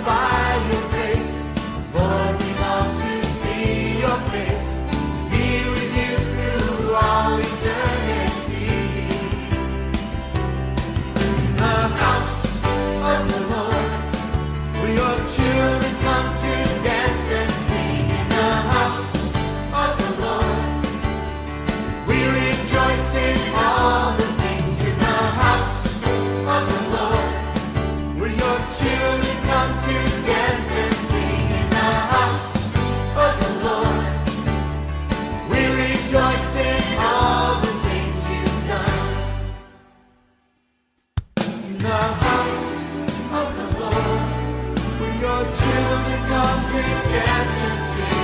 by your grace. Lord, we long to see your face, to be with you through all eternity. In the house of the Lord, where your children come to dance and sing. In the house of the Lord, we rejoice in all the things. In the house of the Lord, where your children come to dance and sing. In the house of the Lord, we rejoice in all the things you've done. In the house of the Lord, where your children come to dance and sing.